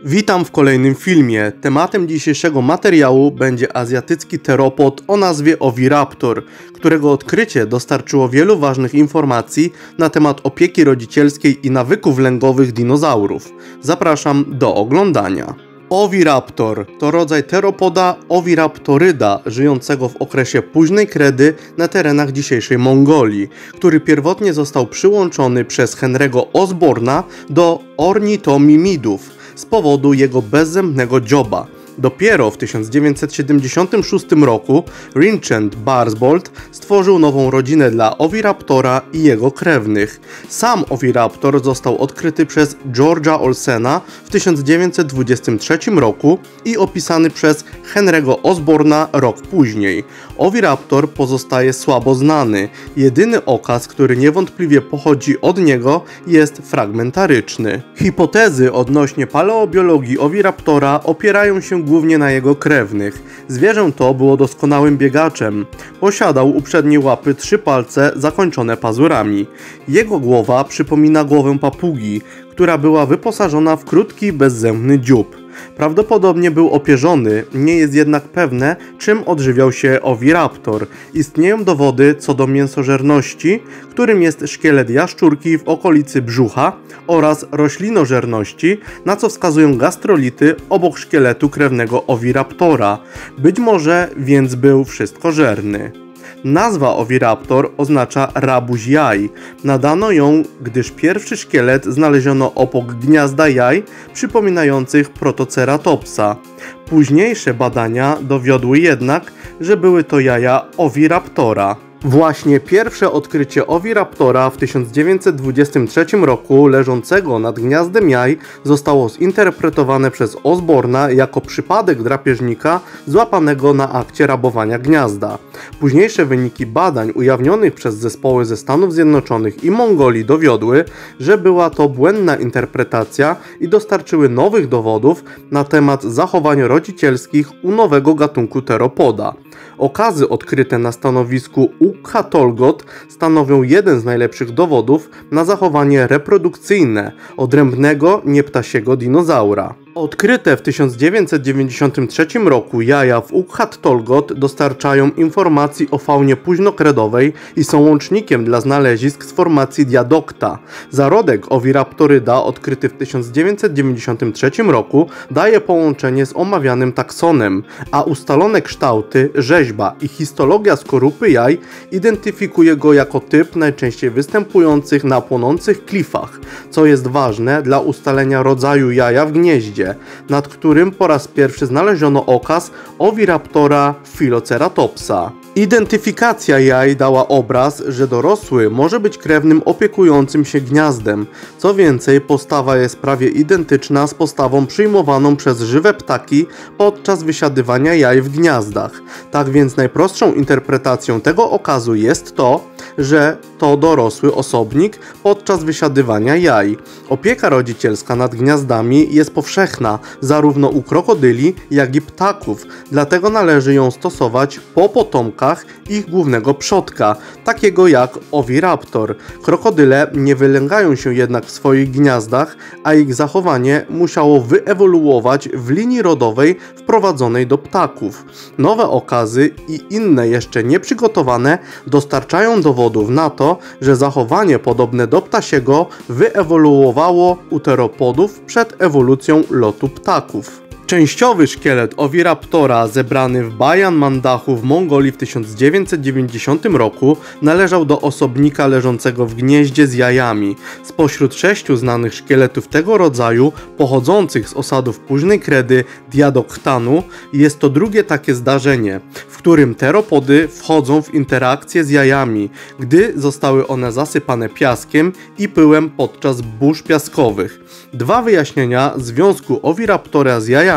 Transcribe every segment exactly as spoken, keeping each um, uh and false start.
Witam w kolejnym filmie. Tematem dzisiejszego materiału będzie azjatycki teropod o nazwie Oviraptor, którego odkrycie dostarczyło wielu ważnych informacji na temat opieki rodzicielskiej i nawyków lęgowych dinozaurów. Zapraszam do oglądania. Oviraptor to rodzaj teropoda Oviraptoryda żyjącego w okresie późnej kredy na terenach dzisiejszej Mongolii, który pierwotnie został przyłączony przez Henry'ego Osborna do ornitomimidów z powodu jego bezzębnego dzioba. Dopiero w tysiąc dziewięćset siedemdziesiątym szóstym roku Vincent Barsbold stworzył nową rodzinę dla Oviraptora i jego krewnych. Sam Oviraptor został odkryty przez George'a Olsena w tysiąc dziewięćset dwudziestym trzecim roku i opisany przez Henry'ego Osborna rok później. Oviraptor pozostaje słabo znany. Jedyny okaz, który niewątpliwie pochodzi od niego, jest fragmentaryczny. Hipotezy odnośnie paleobiologii Oviraptora opierają się głównie na jego krewnych. Zwierzę to było doskonałym biegaczem. Posiadał u przedniej łapy trzy palce zakończone pazurami. Jego głowa przypomina głowę papugi, która była wyposażona w krótki, bezzębny dziób. Prawdopodobnie był opierzony, nie jest jednak pewne, czym odżywiał się Oviraptor. Istnieją dowody co do mięsożerności, którym jest szkielet jaszczurki w okolicy brzucha oraz roślinożerności, na co wskazują gastrolity obok szkieletu krewnego Oviraptora. Być może więc był wszystkożerny. Nazwa Oviraptor oznacza rabuś jaj. Nadano ją, gdyż pierwszy szkielet znaleziono obok gniazda jaj przypominających Protoceratopsa. Późniejsze badania dowiodły jednak, że były to jaja Oviraptora. Właśnie pierwsze odkrycie Oviraptora w tysiąc dziewięćset dwudziestym trzecim roku leżącego nad gniazdem jaj zostało zinterpretowane przez Osborna jako przypadek drapieżnika złapanego na akcie rabowania gniazda. Późniejsze wyniki badań ujawnionych przez zespoły ze Stanów Zjednoczonych i Mongolii dowiodły, że była to błędna interpretacja i dostarczyły nowych dowodów na temat zachowań rodzicielskich u nowego gatunku teropoda. Okazy odkryte na stanowisku Ukha-Tolgot stanowią jeden z najlepszych dowodów na zachowanie reprodukcyjne odrębnego nieptasiego dinozaura. Odkryte w tysiąc dziewięćset dziewięćdziesiątym trzecim roku jaja w Ukha-Tolgot dostarczają informacji o faunie późnokredowej i są łącznikiem dla znalezisk z formacji Diadocta. Zarodek Oviraptoryda odkryty w tysiąc dziewięćset dziewięćdziesiątym trzecim roku daje połączenie z omawianym taksonem, a ustalone kształty, rzeźba i histologia skorupy jaj identyfikuje go jako typ najczęściej występujących na płonących klifach, co jest ważne dla ustalenia rodzaju jaja w gnieździe, nad którym po raz pierwszy znaleziono okaz Oviraptora Philoceratopsa. Identyfikacja jaj dała obraz, że dorosły może być krewnym opiekującym się gniazdem. Co więcej, postawa jest prawie identyczna z postawą przyjmowaną przez żywe ptaki podczas wysiadywania jaj w gniazdach. Tak więc najprostszą interpretacją tego okazu jest to, że to dorosły osobnik podczas wysiadywania jaj. Opieka rodzicielska nad gniazdami jest powszechna zarówno u krokodyli, jak i ptaków, dlatego należy ją stosować po potomkach ich głównego przodka, takiego jak Oviraptor. Krokodyle nie wylęgają się jednak w swoich gniazdach, a ich zachowanie musiało wyewoluować w linii rodowej wprowadzonej do ptaków. Nowe okazy i inne jeszcze nieprzygotowane dostarczają dowodów na to, że zachowanie podobne do ptasiego wyewoluowało u teropodów przed ewolucją lotu ptaków. Częściowy szkielet Oviraptora zebrany w Bajan Mandachu w Mongolii w tysiąc dziewięćset dziewięćdziesiątym roku należał do osobnika leżącego w gnieździe z jajami. Spośród sześciu znanych szkieletów tego rodzaju pochodzących z osadów późnej kredy Diadoktanu jest to drugie takie zdarzenie, w którym teropody wchodzą w interakcję z jajami, gdy zostały one zasypane piaskiem i pyłem podczas burz piaskowych. Dwa wyjaśnienia związku Oviraptora z jajami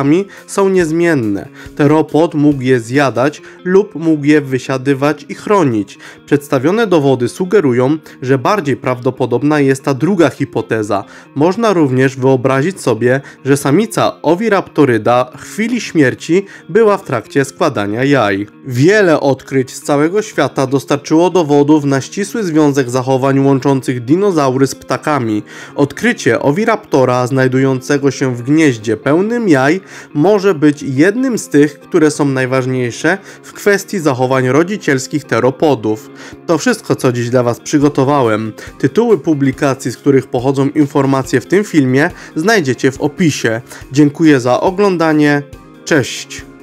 ptakami są niezmienne. Teropod mógł je zjadać lub mógł je wysiadywać i chronić. Przedstawione dowody sugerują, że bardziej prawdopodobna jest ta druga hipoteza. Można również wyobrazić sobie, że samica Oviraptoryda w chwili śmierci była w trakcie składania jaj. Wiele odkryć z całego świata dostarczyło dowodów na ścisły związek zachowań łączących dinozaury z ptakami. Odkrycie Oviraptora znajdującego się w gnieździe pełnym jaj może być jednym z tych, które są najważniejsze w kwestii zachowań rodzicielskich teropodów. To wszystko, co dziś dla Was przygotowałem. Tytuły publikacji, z których pochodzą informacje w tym filmie, znajdziecie w opisie. Dziękuję za oglądanie. Cześć!